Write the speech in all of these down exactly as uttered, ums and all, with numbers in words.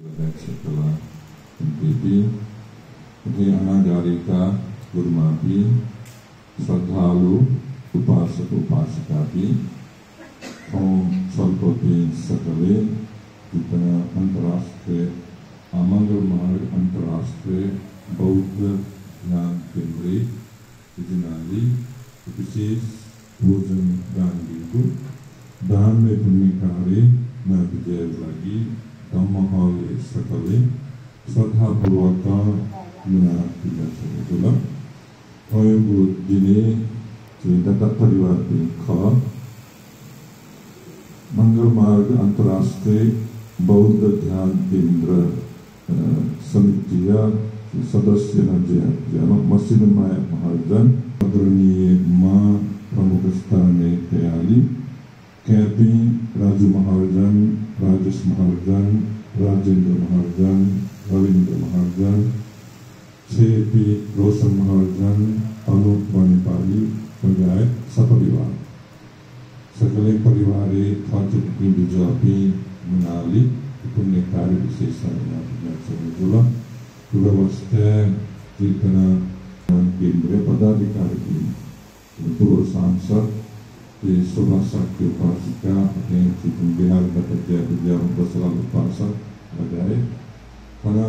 setelah menjadi di anagarika gurmati श्रद्धालु उपासक उपासिका भी और स्वल्पे सकले जितना अंतर्राष्ट्रीय आमंगल मार्ग अंतर्राष्ट्रीय बौद्ध ज्ञान केंद्र जिनाली विशेष भोजन दान बिल्कुल दान में पुण्य कार्य न विजय लगी धम्महल सकले श्रद्धा पूर्वक मिना पिला चलेगा Oyungu dini cerita परिवार की खा मंगल मार्ग अंतर्राष्ट्रीय बौद्ध ध्यान केंद्र समितिया सदस्य नजर मसिनु माया maharjan आदरणीय मां प्रमुख स्थानीय तैयारी कैपी Raju maharjan Rajesh maharjan Rajendra maharjan Ravindra maharjan छेपी Roshan maharjan Anoop मणिपाली बजाय सपरिवार सकले परिवारे खातिर की बिजापी मनाली पुण्य कार्य विशेष जुला व्यवस्था जितना केंद्रीय पदाधिकारी पूर्व सांसद सुबह शक्ति उपासिका बिहार बतज्ञा विद्या बसला उपासक बजाय karena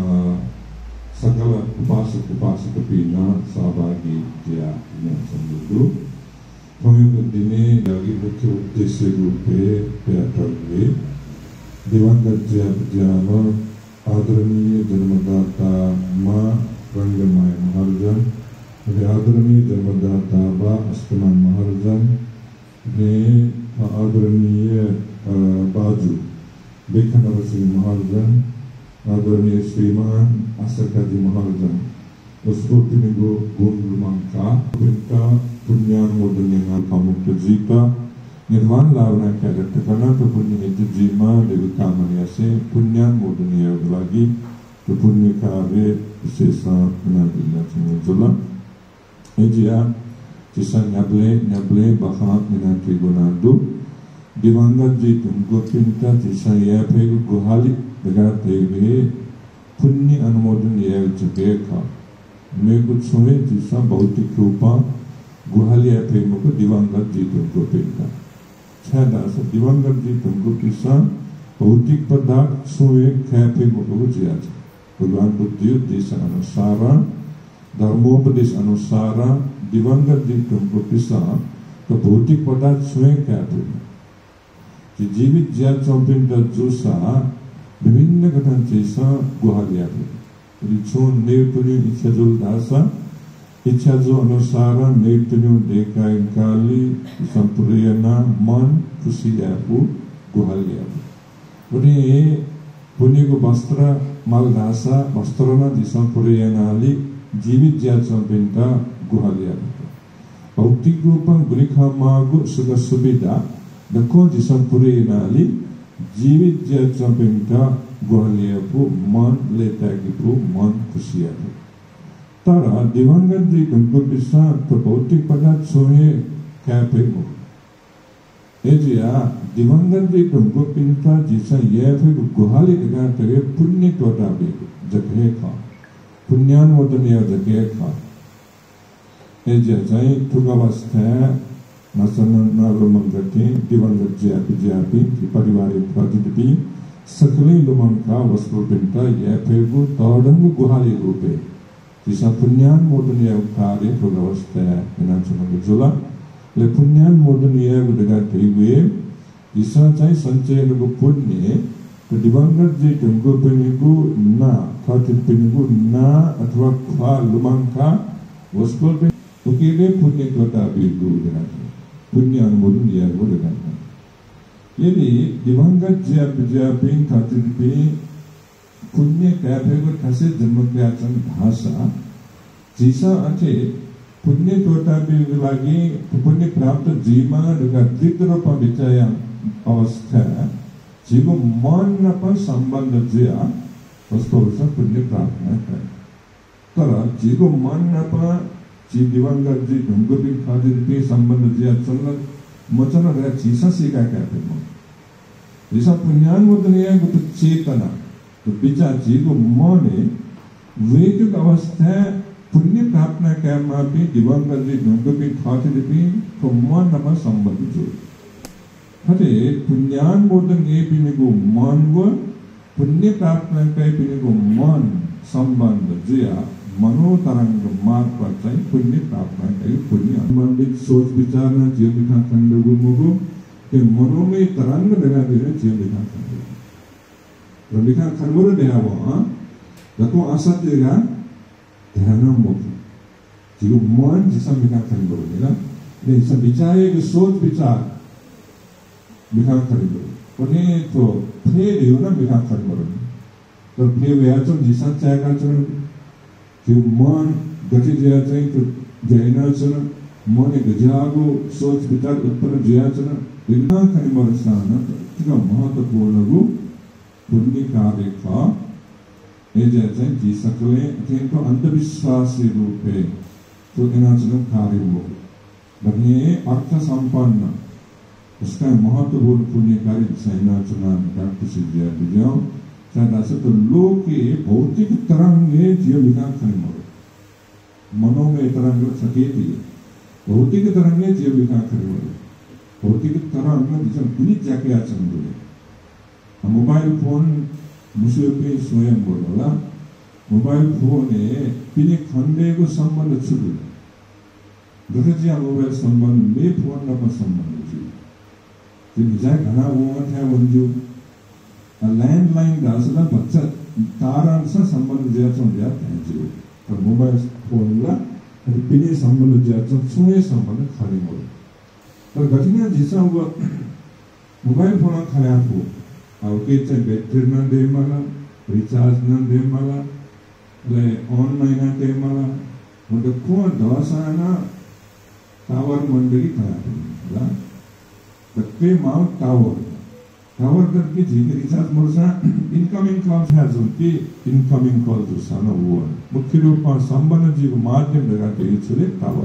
segala upasak upasak pina सहभागी dia yang sendiri Pemimpin ini dari muख्य उद्देश्य रूपे पेटरले दिवंगत जयप्रजामा आदरणीय जन्मदाता मां रंगमाय maharjan dari आदरणीय जन्मदाता बा अस्कमान maharjan ने आदरणीय बाजू बेखनरसिंह maharjan आदरणीय श्रीमान असरकाजी maharjan उसको तिनीको गुण lumangka perintah punyaan modernnya kamu terjika निर्माण लावना क्या करते करना तो पुण्य itu jima dewi kamanya se punyaan modernnya lagi तो पुण्य कार्य विशेषा menadinya semula ejia jisa nyable nyable bahak menati gunadu दिवंगत जी तुमको पिंता जैसा यह फेग गुहाली लगाते हुए पुण्य अनुमोदन यह जगह का मैं कुछ समय जैसा भौतिक रूपा गुहाली यह फेग मुको दिवंगत जी तुमको पिंता छह दास दिवंगत जी तुमको किसा भौतिक पदार्थ समय खे फेग मुको जिया भगवान बुद्धि देश अनुसार धर्मोपदेश अनुसार दिवंगत जी तुमको किसा तो भौतिक पदार्थ स्वयं क्या फेग जीवित ज्या चौपिंटा जुसा विभिन्न घटना जैसा गुहालिया है रिचों नेतुनी इच्छा जो दासा इच्छा जो अनुसार नेतुनी देखा इनकाली संपूर्णना मन खुशी यापु गुहालिया उन्हें पुण्य को वस्त्र माल दासा वस्त्रना दिसंपूर्णनाली जीवित ज्या चौपिंटा गुहालिया भौतिक रूपं गुलिखा मागु सुख सुविधा Dako disampurnaali जीवित जयचंपिंटा गुहालियापु मन लेतागिपु मन खुशियापु तारा दिवंगत जी तुमको पिसा तो भौतिक पदार्थ सोहे क्या पे मु एजिया दिवंगत जी तुमको पिंता जिसा यह फिर गुहाली लगा तेरे पुण्य टोटा भी जगह का पुण्यान मोदनिया जगह का एजिया जाए तुगावस्था Masana lumangkati diwangat japi japi di pariwari praditipi sekali lumangka waspo pinta ya pegu taudangu guhali rupe jisa punyan moduniya ukari progawasta enacuma gujula le punyan moduniya gudaga tiwe jisa cai sancay nugu punye to diwangat ji tunggu penigu na khatit penigu na athwa kha lumangka waspo pinta ukire punye kota bigu denati पुण्य अनुमोदन दिया वो लगाना यदि दिवंगत ज्या प्रजापिं खातिर pay पुण्य cafe को ठसे जन्म क्रियाचन भाषा जिसा अचे पुण्य टोटा भी लगी पुण्य प्राप्त जीमा लगा तीव्र पवित्रया अवस्था जीवो मन न पर संबंध ज्या उसको उसे पुण्य प्राप्त न करे तरा जीवो मन न पर जी दिवंगत जी ढंगो भी खातिर भी संबंध जिया चलना मचना रहा चीसा सीखा क्या फिर मो जिसा पुण्यान मोदनिया गुट चेतना तो बिचाजी को मने वैदिक अवस्था पुण्य प्रार्थना कर्म भी दिवंगत जी ढंग भी खाते भी तो मन नम संबंध जो हरे पुण्यान मोदन ये भी को मन वो पुण्य प्रार्थना का भी को मन संबंध जिया मनोतरंग मार्ग पर चाहिए पुण्य प्रार्थना का पुण्य संबंधित सोच विचारना जीव विकास खंड गुमो के मनो में तरंग लगा दे रहे जीव विकास खंड तो विकास खंड बोले दे वो तो असत देगा ध्यानम मोक्ष जीव मन जिसम विकास खंड बोले ना नहीं सब विचार के सोच विचार विकास खंड बोले उन्हें तो फिर यो ना विकास खंड बोले तो फिर वे आज हम जिसम चाहे का चुन कि मन गति दिया जाए तो जैना चुन मन एक जागो सोच विचार उत्पन्न दिया चुन विकास खंड बोले साना तो महत्वपूर्ण रू पुण्य कार्य का ये जैसे जी सकले अत्यंत अंधविश्वासी रूप है तो इन्हें चुन कार्य हो बनिए अर्थ संपन्न उसका महत्वपूर्ण पुण्य कार्य सैना चुना निकाल किसी दिया दिया चाहे तो लोग के भौतिक तरंग है जीव विकास खंड मरो मनो में तरंग सकेती है भौतिक तरंग है जीव विकास खंड मरो भौतिक तरंग जिसमें पूरी जाके आचरण बोले मोबाइल फोन मुझे पे स्वयं बोला मोबाइल फोन है पिने खंडे को संबंध छुड़े गहजिया मोबाइल संबंध में फोन नंबर संबंध छुड़े जिन जाए घना वो था वंजू लैंडलाइन दासला बच्चा तारण से संबंध जाता हूँ जाता है जो पर मोबाइल फोन ला पिने संबंध जाता हूँ सुने संबंध खाली मोड़ पर घटना जिसा हुआ मोबाइल फोन खाया हो आवके चाहे बैटरी न दे माला रिचार्ज न दे माला ले ऑनलाइन न दे माला मतलब कौन दवासाना टावर मंडली खाया हो बच्चे माउंट टावर टावर करके जीके रिचार्ज मोरसा इनकमिंग कॉल्स है जो कि इनकमिंग कॉल जो साना हुआ मुख्य रूप में संबंध जीव माध्यम लगा के चले टावर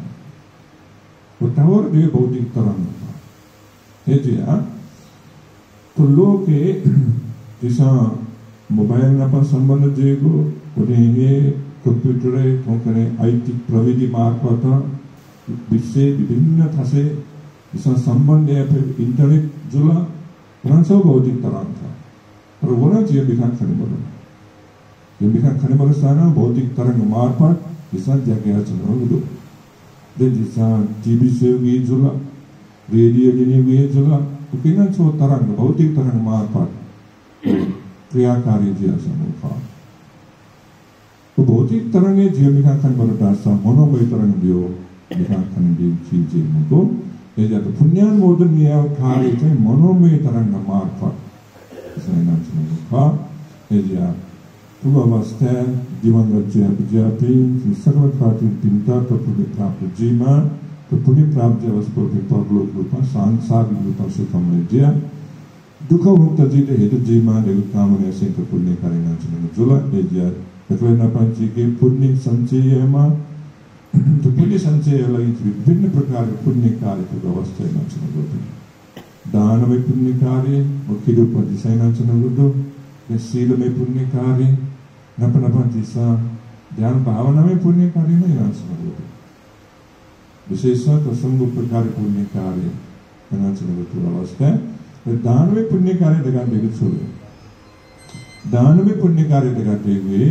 तो टावर भी भौतिक तरंग था है जी हाँ तो लोग के जैसा मोबाइल न पर संबंध जीवो उन्हें ये कंप्यूटर है तो करें आईटी प्रविधि मार्फत विश्व विभिन्न था से जैसा संबंध है फिर इंटरनेट जुला सब भौतिक तरंग था पर वो ना जीव विकास खंड बोलो जीव विकास खंड बोलो साना भौतिक तरंग मार्फत जैसा जगह चलो वो दे जैसा टीवी से हुई जुला रेडियो देने हुई जुला तो कितना छो तरंग भौतिक तरंग मार्फत क्रियाकारी जिया समूह तो भौतिक तरंग है जीव विकास खंड बोलो दासा मनोमय तरंग दियो विकास खंड दी चीजें मुको ये जातो पुण्यान मोदन निया कार्य चे मनोमय तरंग मार्फत सैना चुनो का ये जा तुम अवस्था दिवंगत जय विजयापी सकल खातिर पिंता तो पुण्य प्राप्त जीमा तो पुण्य प्राप्त अवस्था पर परलोक रूपा सांसारिक रूपा सुखमय जय दुख मुक्त जीते हेतु जीमा देव कामने से तो पुण्य कार्य ना चुनो जुला ये जा तकले न पांची के पुण्य संचय मा तो पुण्य संचय लगी विभिन्न प्रकार के पुण्य कार्य की अवस्था है नाचना होती दान में पुण्य कार्य मुख्य रूप में दिशा नाचना होतो या सील में पुण्य कार्य नप नप दिशा ध्यान भावना में पुण्य कार्य नहीं नाचना होतो विशेषतः तो संग प्रकार पुण्य कार्य नाचना होतो अवस्था है दान में पुण्य कार्य लगा देगा छोड़े दान में पुण्य कार्य लगाते हुए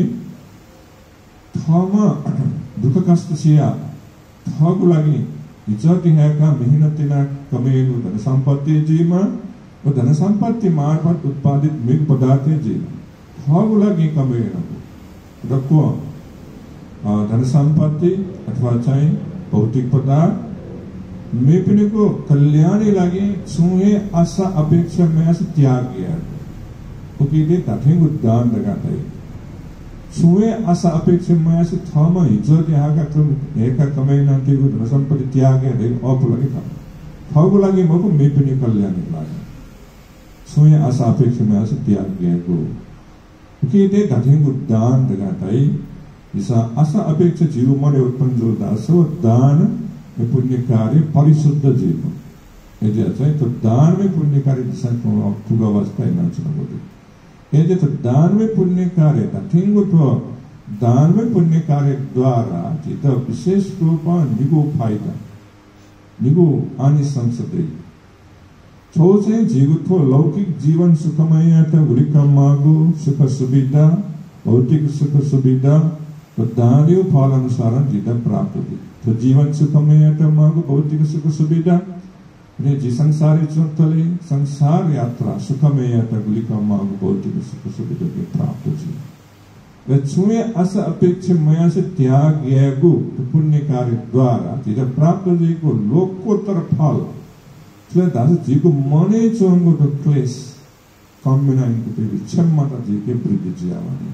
थमा दुख कष्ट सिया थक लगी इज्जत है का मेहनत ना कमेलु धन संपत्ति जीमा और धन संपत्ति मार्फत उत्पादित मृग पदार्थ जीमा थक लगी कमेलु रखो धन संपत्ति अथवा चाहे भौतिक पदार्थ मेपने को कल्याणी लगी सुहे आशा अपेक्षा में ऐसे त्याग किया तो कहते तथे दान लगाता है सुए आशा अपेक्षा में ऐसे थामा इज्जत यहाँ का कम एक का कमाई ना थी वो धन संपत्ति त्याग है लेकिन आप लगे था थागो लगे मको मेपने कल्याणी लगे सुए आशा अपेक्षा में ऐसे त्याग किया को कहते तथे दान लगाता है ऐसा आशा अपेक्षा जीव मन उत्पन्न जो दास वो दान में पुण्य कार्य परिशुद्ध जीव यदि अच्छा है तो दान में पुण्य कार्य दिशा को फुगा अवस्था है ना चला बोले ये जो दान में पुण्य कार्य था ठीक तो दान में पुण्य कार्य द्वारा जितना विशेष रूप निगो फायदा निगो आनी संसदे छोसे जीवितो लौकिक जीवन सुखमय था उलिकमागु सुख सुविधा भौतिक सुख सुविधा तो दानियों फल अनुसार जितना प्राप्त होती तो जीवन सुखमय था मागु भौतिक सुख सुविधा ने जी संसारी चुनतले संसार यात्रा सुखमय था उलिकमागु भौतिक सुख सुविधा के प्राप्त होती वचुए अस अपेक्ष मया से त्याग गु पुण्य कार्य द्वारा जितना प्राप्त जी को लोकोत्तर फल तो दास जी को मने चोंगो तो क्लेश कम्बिना इनको पे विचम माता जी के वृद्धि जियावानी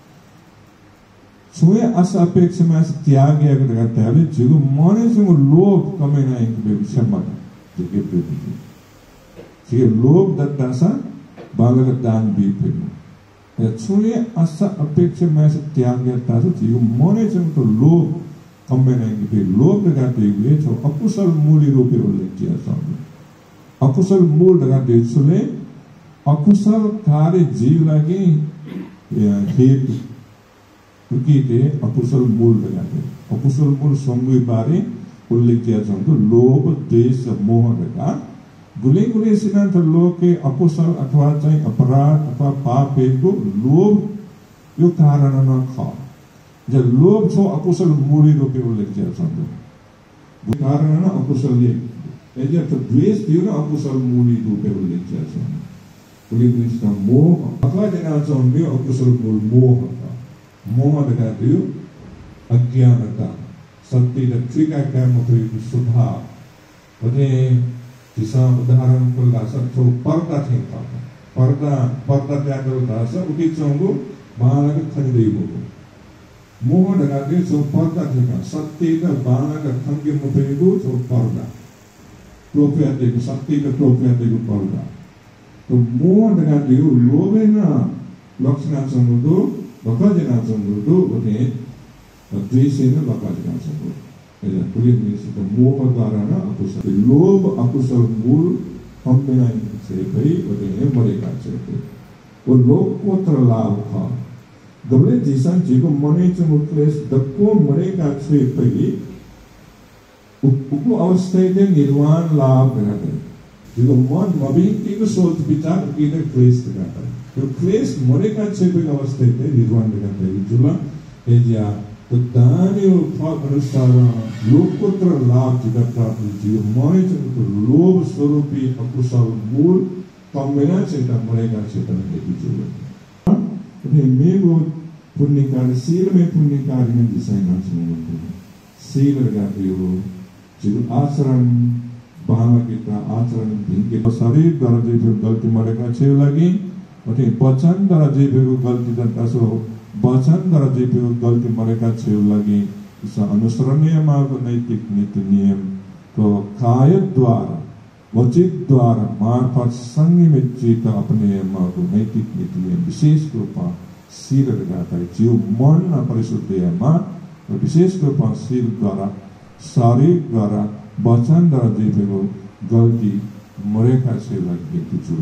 छुए अस अपेक्ष मया से त्याग गु कहते हैं जी को मने चोंगो लोभ कम्बिना इनको पे विचम माता जी के वृद्धि जी जी लोभ दत्ता सा बालक दान भी फिर छुए अस अपेक्ष मया से त्याग गया जी को मने चोंगो तो लोभ कम्बिना इनको पे लोभ लगाते हुए जो अकुशल मूल्य रूपे उल्लेख किया सामने अकुशल मूल लगाते हुए अकुशल कार्य जीव लगे हेतु क्योंकि ते अकुशल मूल लगाते अकुशल मूल संगुई बारे उल्लेख किया जाता लोभ द्वेष मोह लगा गुले गुले सिद्धांत लोग के अकुशल अथवा चाहे अपराध अथवा पाप हेतु लोभ यो कारण न खा जब लोभ छो अकुशल मूल रूपे उल्लेख किया जाता कारण न अकुशल ये ऐसे तो द्वेष दियो ना अकुशल मूल रूपे उल्लेख किया जाता पुलिस निष्ठा मोह अथवा जना चाहे अकुशल मूल मोह का मोह लगा दियो अज्ञानता सत्य दक्षिका क्या मतलब सुधा वने जिसा उदाहरण को लासा तो पर्दा थे था पर्दा पर्दा क्या करो लासा उठी चाहूँ बाहर के खंडे बोलो मोह लगा दियो तो पर्दा थे का सत्य का बाहर का खंडे मुझे तो पर्दा टोपिया देखो सत्य का टोपिया देखो पर्दा तो मोह लगा दियो लोभे ना लक्षण संगतो बका जना संगतो उन्हें द्वेष न बका जना संगतो ऐसा पुलिस में से तो मोह द्वारा ना अकुशल लोभ अकुशल मूल हम बिना से भाई उन्हें मरेगा चाहिए वो लोग को तरलाव था गबले जिसान जीको मने चुन क्लेश दक्को मरेगा चाहिए भाई उनको अवस्था दे निर्वाण लाभ करते जो मन मबी एक सोच विचार की ने क्लेश करता है तो क्लेश मरे का छे कोई अवस्था दे निर्वाण करते हैं जुला है या तो दानियो फल अनुसार लोकोत्तर लाभ जिदा प्राप्त जीव मरे तो लोभ स्वरूपी अकुशल मूल कम्बिना चेता मरेगा चेता नहीं जुला तो मेगो पुण्य कार्य सील में पुण्य कार्य में दिशाएं ना सुनते सील लगाते हो जो आचरण बाहर की तरह आचरण भिंके शरीर द्वारा जो भी गलती मरेगा छे लगी और वचन द्वारा जो भी गलती जनता सो वचन द्वारा जो भी गलती मरेगा छे लगी इस अनुसरणीय मार्ग नैतिक नीति नियम तो काय द्वारा वचित द्वारा मार्फत संयमित जीता अपने मार्ग नैतिक नीति नियम विशेष रूप सील लगाता है जीव मन परिशुद्ध है माँ विशेष रूप सील द्वारा शारीर द्वारा वचन द्वारा जीवेगो गलती मरेगा से लगे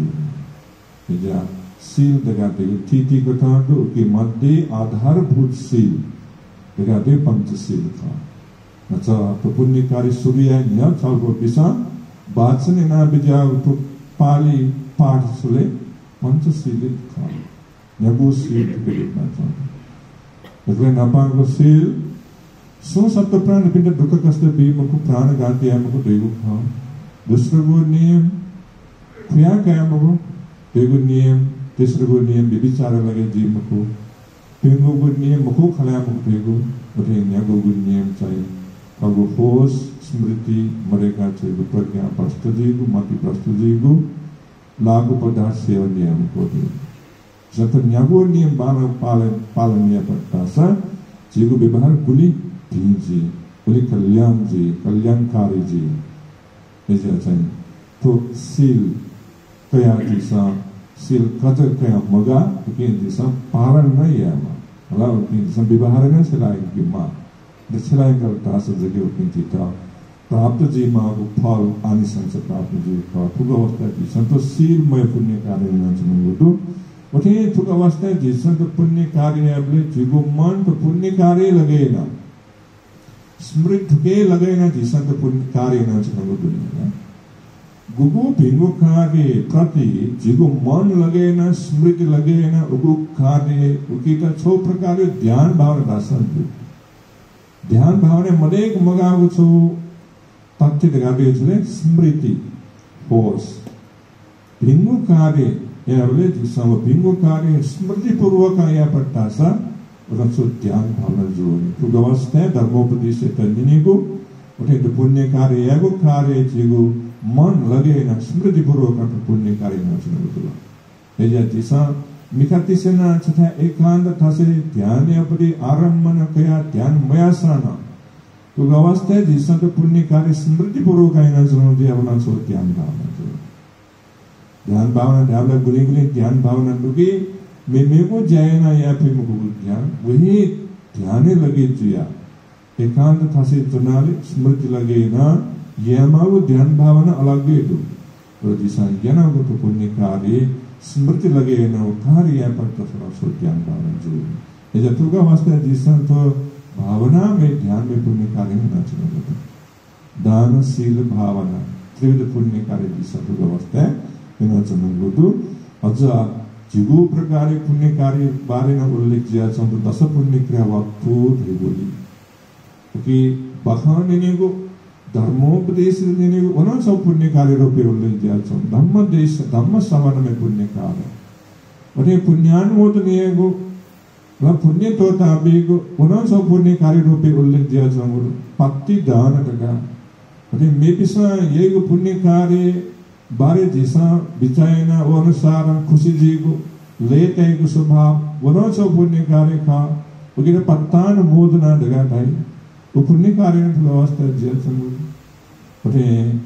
तुझे जा सील लगाते थीथी कथा तो के मध्य आधारभूत सील लगाते पंचशील का अच्छा तो पुण्य कार्य सूर्य निया चालको पिसा वाचन ना विद्या तो पाली पाठ सुले पंचशील का नगु सील के लिखना चाहते इसलिए नापांग सील सो सप्त प्राण पिंड दुख कष्ट भी मुझको प्राण गाते हैं मुझको देगु खाओ दूसरे को नियम क्रिया क्या है मुझको देगु नियम तीसरे को नियम विचार लगे जीव मुझको तीनों को नियम मुझको खलाया मुझको देगु और ये न्यागो को नियम चाहिए और वो होश स्मृति मरेगा चाहिए प्रज्ञा प्रस्तु जीगु मति प्रस्तु जीगु लागू पदार्थ सेवा नियम को दे जब न्यागो नियम बाल पालन पालनीय पड़ता सा जीगु व्यवहार गुली जी बोले कल्याण जी कल्याणकारी जी ऐसे चाहिए तो सील कया दिशा सील कदर कया मगा क्योंकि दिशा पालन नहीं है माँ अलावा क्योंकि दिशा विवाह नहीं चलाएं कि माँ दिशलाएं करता से जगह उतनी जीता प्राप्त जी माँ को फल आनी संस प्राप्त जी का फुगा अवस्था दिशा तो सील मय पुण्य कार्य ना चुनेंगे तो उठे थुक अवस्था जिसं तो पुण्य कार्य अबले जिगु मन तो पुण्य कार्य लगे ना स्मृति थुके लगे ना जिसं तो पुण्य कार्य ना चलो दुनिया गुगु भिंगु कार्य प्रति जिगु मन लगे ना स्मृति लगे ना उगु कार्य उकीटा छो प्रकार ध्यान भावना दासन ध्यान भावना मदेक मगागु छो तथ्य दगाबे छले स्मृति फोर्स भिंगु कार्य या बोले जिसम भिंगु कार्य स्मृति पूर्वक या पट्टासा रसो ध्यान भावना जरूरी तो गवस्था धर्मोपदेश तन्दिनी को उठे तो पुण्य कार्य या गो कार्य जिगु मन लगे ना स्मृति पूर्वक पुण्य कार्य ना चलो तो ये जिसा मिखाती से ना छठा एकांत थासे ध्यान या परि आरंभ न कया ध्यान मयासाना तो गवस्था जिसा तो पुण्य कार्य स्मृति पूर्वक ना चलो दिया बना सो ध्यान भावना ध्यान भावना ध्यान गुली गुली ध्यान भावना लुकी मैं मेरे को जाए ना या फिर मुझको ध्यान वही ध्यान लगे जिया एकांत था से चुनाले स्मृति लगे ना यह मावो ध्यान भावना अलग है तो तो जिसा ज्ञान को तो पुण्य कार्य स्मृति लगे ना वो कार्य या पर तो थोड़ा सो ध्यान भावना जरूरी ये जब का वास्ते जिसा तो भावना में ध्यान में पुण्य कार्य होना चाहिए दान शील भावना त्रिविध पुण्य कार्य जिसा तो का वास्ते इन चंदुदु अजा जिगु प्रकार पुण्य कार्य बारे न उल्लेख किया चंदु दस पुण्य क्रिया वक्तु देवली क्योंकि बखाने ने को धर्मोपदेश ने को उन सब पुण्य कार्य रूपे उल्लेख किया चंदु धम्म देश धम्म सवन में पुण्य कार्य उन्हें पुण्यानुमोदन ने को वह पुण्य तो ताबी को उन सब पुण्य कार्य रूपे उल्लेख किया चंदु पत्ति दान का उन्हें मे पिसा ये को पुण्य कार्य बारे जिसा बिचायना वो अनुसार खुशी जी को लेते को स्वभाव वनो सब पुण्य कार्य का उनके पत्तान मोदना दगा भाई वो पुण्य कार्य ने व्यवस्था जेल संग उन्हें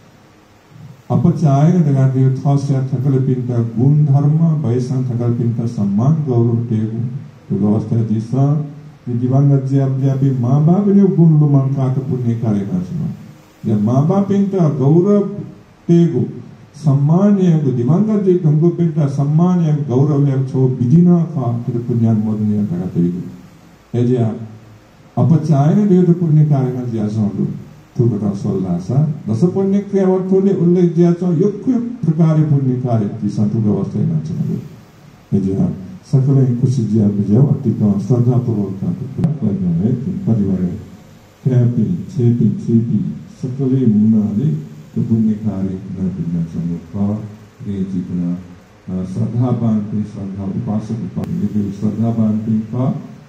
अपचायन दगा दियो थास्या थकल पिंता गुण धर्म वैसा थकल पिंता सम्मान गौरव तेगु तो व्यवस्था जिसा दिवांगत जे अब जे भी माँ बाप ने गुण लुमान का तो पुण्य कार्य ना सुना या माँ बाप पिंता गौरव तेगु सम्मान या को दिवंगत जी तुमको पिंटा सम्मान या गौरव या छो विधिना का फिर पुण्यान मोदन या का तेगु है जे अपचायन देव तो पुण्य कार्य ना जिया सोंदु तो बता सोल्लासा दस पुण्य क्रिया वर्थोले उल्लेख जिया छो युक्त प्रकार पुण्य कार्य की संतु व्यवस्था ना चलो है जे सकल कुछ जिया बिजा अति का श्रद्धा पूर्वक का करना है परिवार हैप्पी छेपी छेपी सकले मुनाले तो पुण्य कार्य न बिना समूह रे जीवना श्रद्धा बांधते श्रद्धा उपासक उपासक श्रद्धा बांधते का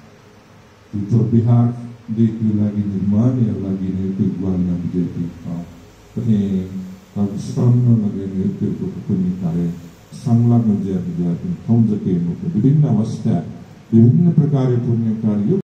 तो बिहार देख लगी निर्माण या लगी रहते गुआल न बिजती का कहीं अब श्रम न लगे रहते को पुण्य कार्य संलग्न जिया बिजाती हम जके मुख विभिन्न अवस्था विभिन्न प्रकार पुण्य कार्य